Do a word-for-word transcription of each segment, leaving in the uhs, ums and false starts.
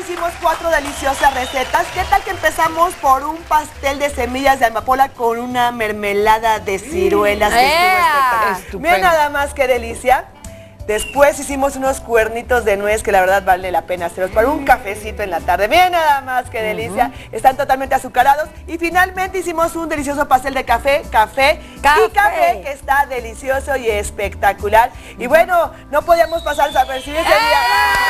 hicimos cuatro deliciosas recetas. ¿Qué tal que empezamos por un pastel de semillas de amapola con una mermelada de ciruelas? Que estuvo espectacular. Miren nada más qué delicia. Después hicimos unos cuernitos de nuez que la verdad vale la pena hacerlos para un cafecito en la tarde. Miren nada más qué delicia. Uh-huh. Están totalmente azucarados. Y finalmente hicimos un delicioso pastel de café, café, café y café que está delicioso y espectacular. Y bueno, no podíamos pasar desapercibidos ese día.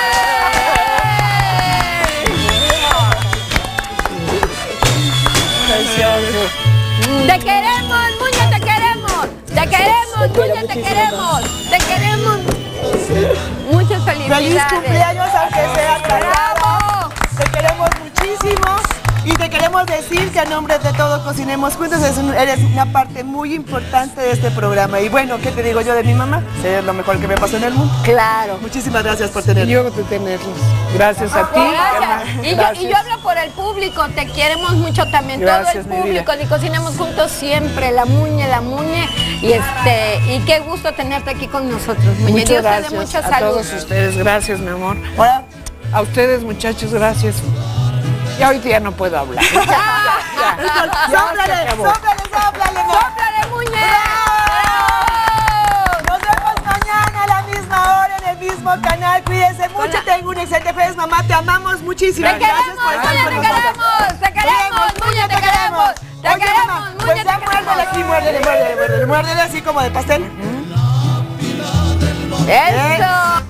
Te queremos, Muñe, te queremos. Te queremos, Muñe, te queremos. Te queremos. Muchas felicidades. Feliz cumpleaños, aunque sea tardado. Te queremos muchísimo. Y te queremos decir que a nombre de Todos Cocinemos Juntos eres, un, eres una parte muy importante de este programa. Y bueno, ¿qué te digo yo de mi mamá? Ser lo mejor que me pasó en el mundo. Claro. Muchísimas gracias por tenernos. Y yo de tenerlos. Gracias a ti. Gracias. Y, gracias. Yo, y yo hablo por el público. Te queremos mucho también. Gracias, todo el público. Y Cocinemos Juntos siempre. La Muñe, la Muñe. Y este y qué gusto tenerte aquí con nosotros, Muñe. Muchas Dios gracias te dé mucha a salud. todos ustedes. Gracias, mi amor. Hola. A ustedes, muchachos, gracias. Ya hoy día no puedo hablar. Ya, ya, ya. Sóplale, sóplale, sóplale. Sóplale, Muñe. Nos vemos mañana a la misma hora en el mismo canal. Cuídense mucho. Hola. Tengo un excelente jueves, mamá. Te amamos muchísimo. Te queremos, Muñe, te queremos. Te queremos, Muñe, te queremos. Te queremos, Muñe, pues ya muérdele aquí, muérdele, muérdele, muérdele. Muérdele así como de pastel. Eso.